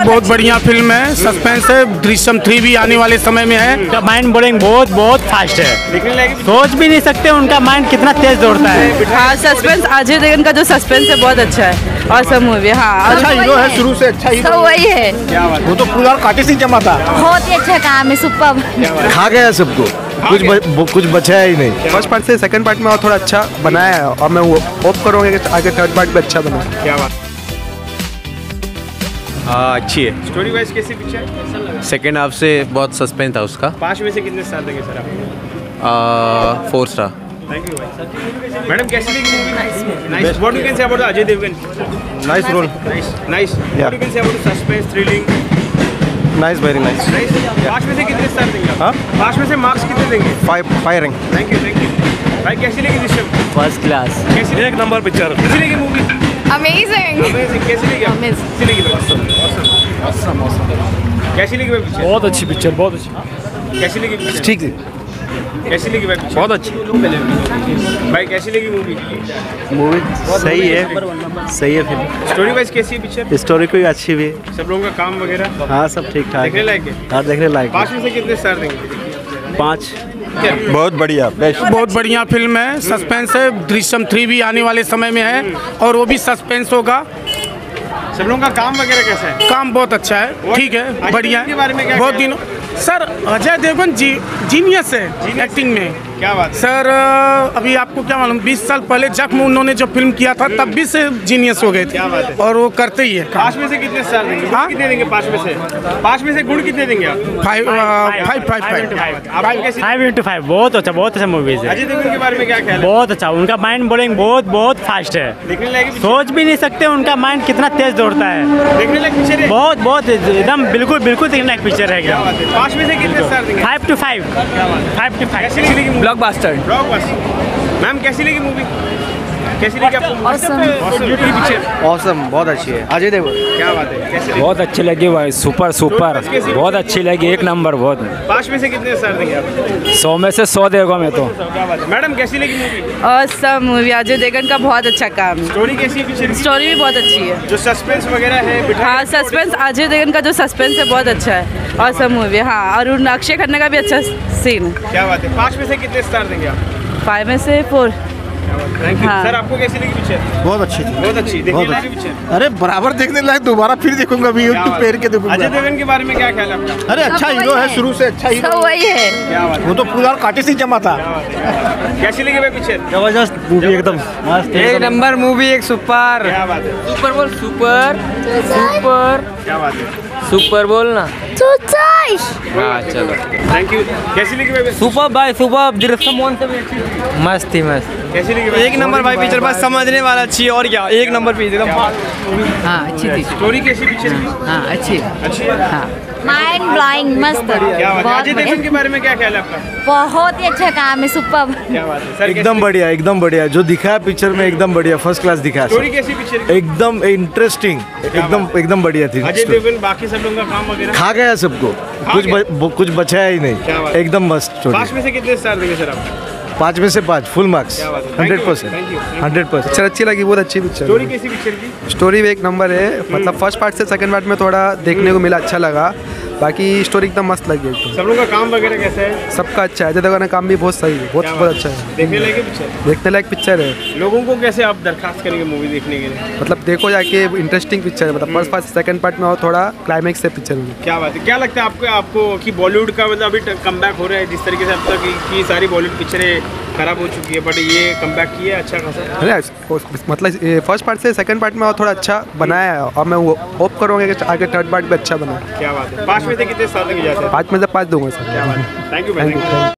बहुत बढ़िया फिल्म है, सस्पेंस है। दृश्यम 3 भी आने वाले समय में है। उनका माइंड ब्लोइंग बहुत फास्ट है, सोच भी नहीं सकते उनका माइंड कितना तेज दौड़ता है। हाँ, सस्पेंस अजय देवगन का जो सस्पेंस है बहुत अच्छा है और सब मूवी। हाँ, अच्छा हीरो है, शुरू से अच्छा हीरो। तो वही है, वो तो पूरा काटे सिंह जमा था। बहुत ही अच्छा काम है, सुपर। खा गया सबको, कुछ बचा ही नहीं। फर्स्ट पार्ट से सेकंड पार्ट में और थोड़ा अच्छा बनाया है और मैं वो होप करूँगा कि आगे थर्ड पार्ट भी अच्छा बना। क्या बात। अच्छी है। स्टोरी वाइज कैसी पिक्चर? सेकेंड हाफ से बहुत सस्पेंस था उसका। 5 में से कितने स्टार देंगे सर आप? 4 स्टार। थैंक यू भाई। मैडम कैसी लगी movie? Nice. What you can say about Ajay Devgan? Nice role. Nice. What you can say about suspense, thrilling? Nice, very nice. 5 में से कितने स्टार देंगे आप? 5 में से मार्क्स कितने देंगे? 5 फायरिंग। थैंक यू भाई। कैसी लगी दृश्यम? फर्स्ट क्लास, कैसी एक नंबर पिक्चर। कैसी लगी मूवी? अमेजिंग। कैसी लगी? कैसी लगी? कैसी लगी भाई पिक्चर? बहुत अच्छी पिक्चर, बहुत अच्छी। कैसी लगी पिक्चर? ठीक है, कैसी लगी भाई? बहुत अच्छी भाई। कैसी लगी मूवी? मूवी सही है फिल्म। स्टोरी वाइज कैसी है पिक्चर? स्टोरी कोई अच्छी भी है। सब लोगों का काम वगैरह हाँ, सब ठीक ठाक देखने लायक है। हाँ, देखने लायक। 5 में से कितने स्टार देंगे? 5। बहुत बढ़िया, बेस्ट। बहुत बढ़िया फिल्म है, सस्पेंस है। दृश्यम 3 भी आने वाले समय में है और वो भी सस्पेंस होगा। सब लोगों का काम वगैरह कैसा है? काम बहुत अच्छा है, ठीक है, बढ़िया के बारे में क्या बहुत दिनों। सर अजय देवगन जीनियस है एक्टिंग में। क्या बात है? सर अभी आपको क्या मालूम, 20 साल पहले जख्म उन्होंने जो फिल्म किया था तब भी से जीनियस हो गए थे। क्या बात है? और वो करते ही है। 5 में से कितने स्टार देंगे? हाँ? कितने देंगे 5 में से? 5 में से गुण कितने देंगे आप? 5 आप कैसी? 5/5 बहुत अच्छा मूवीज है। अजय देवगन के बारे में क्या ख्याल है? बहुत अच्छा, उनका माइंड ब्लोइंग बहुत फास्ट है, देखने लायक पिक्चर? सोच भी नहीं सकते उनका माइंड कितना तेज दौड़ता है। देखने लायक पिक्चर है? बहुत एकदम बिल्कुल देखने लायक पिक्चर है। क्या बात है? 5 में से कितने स्टार देंगे? 5 to 5। क्या बात है? 5 to 5। कैसी लगी मूवी? ब्लॉकबस्टर। मैम कैसी लगी मूवी? कैसी लगी आपको? Beauty picture. ऑसम, बहुत अच्छी है। अजय देवगन। क्या बात है? कैसी लगी? बहुत अच्छी लगी भाई, सुपर बहुत अच्छी लगी, एक नंबर। बहुत 5 में से कितने स्टार देंगे आप? 100 में से 100 देगा मैं तो। क्या बात है? मैडम कैसी लगी मूवी? और सब मूवी अजय देवगन का बहुत अच्छा काम है। स्टोरी कैसी है पिक्चर की? स्टोरी भी बहुत अच्छी है। जो सस्पेंस वगैरह है हाँ, सस्पेंस अजय देवगन का जो सस्पेंस है बहुत अच्छा है और सब मूवी। हाँ, और उन अक्षय खन्ना का भी अच्छा सीन है। क्या बात है? 5 में से कितने स्टार देंगे आप? 5 में से 4। थैंक यू हाँ। सर। आपको कैसी लगी पिक्चर? बहुत अच्छी थी। बहुत अच्छी। देखने लायक पिक्चर? अरे बराबर देखने लायक, दोबारा फिर देखूंगा अभी यूट्यूब पे के देखूंगा। अजय देवगन के बारे में क्या ख्याल है आपका? अरे अच्छा हीरो है, शुरू से अच्छा हीरो। तो वही है, क्या बात है? वो तो पूरा काटे सिंह जमा था। कैसी लगी भाई पिक्चर? जबरदस्त मूवी, एकदम मस्त। एक नंबर मूवी, एक सुपर। क्या बात है? सुपर बोल, सुपर क्या बात है? सुपर बोल ना। हाँ चलो। Thank you. कैसी लगी भाई? सुपर भाई, सुपर। दृश्यम 1 से भी अच्छी थी। मस्त थी, मस्त। कैसी लगी भाई? एक नंबर भाई पिक्चर, बस समझने वाला अच्छी, और क्या, एक नंबर पिक्चर एकदम। हाँ अच्छी थी। स्टोरी कैसी पिक्चर की? हाँ अच्छी। अच्छी है? हाँ, माइंड ब्लोइंग, मस्त। क्या बात है? बहुत अजय देवगन के बारे में क्या ख्याल है आपका? बहुत ही अच्छा काम है, सुपर। क्या बात है सर? एकदम बढ़िया, एकदम बढ़िया। जो दिखा है पिक्चर में एकदम बढ़िया, फर्स्ट क्लास दिखा है। स्टोरी कैसी पिक्चर की? एकदम इंटरेस्टिंग, एकदम बढ़िया थी। अजय देवगन बाकी सब लोगों का काम वगैरह खा गया सबको, कुछ बचाया ही क्या नहीं। बात है? एकदम मस्त स्टोरी। 5 में से कितने स्टार देंगे सर आप? 5 में से 5 फुल मार्क्स। क्या बात है? Thank you, 100%। thank you. 100%। Picture अच्छी लगी, बहुत अच्छी पिक्चर। स्टोरी कैसी पिक्चर की? स्टोरी भी एक नंबर है, मतलब फर्स्ट पार्ट से सेकंड पार्ट में थोड़ा देखने को मिला, अच्छा लगा। बाकी स्टोरी एकदम मस्त लगी एकदम। सब लोगों का काम वगैरह कैसा है? सबका अच्छा है। अजय देवगन का काम भी बहुत सही है, बहुत अच्छा है। देखने लायक पिक्चर? देखने लायक पिक्चर है। लोगों को कैसे आप दरखास्त करेंगे मूवी देखने के लिए? मतलब देखो जाके, इंटरेस्टिंग पिक्चर है। मतलब फर्स्ट पार्ट सेकंड पार्ट में और थोड़ा क्लाइमेक्स से पिक्चर में। क्या बात है? क्या लगता है आपको कि बॉलीवुड का मतलब अभी कमबैक हो रहा है, जिस तरीके से अब तक की सारी बॉलीवुड पिक्चरें खराब हो चुकी है, बट ये कमबैक किया है अच्छा खासा? अरे मतलब फर्स्ट पार्ट से सेकंड पार्ट में और थोड़ा अच्छा बनाया है और मैं वो होप करूँगा कि आगे थर्ड पार्ट भी अच्छा बना। क्या बात है? 5 में से कितने स्टार देंगे? 5 में से 5 दूंगा सर। क्या बात है? Thank you.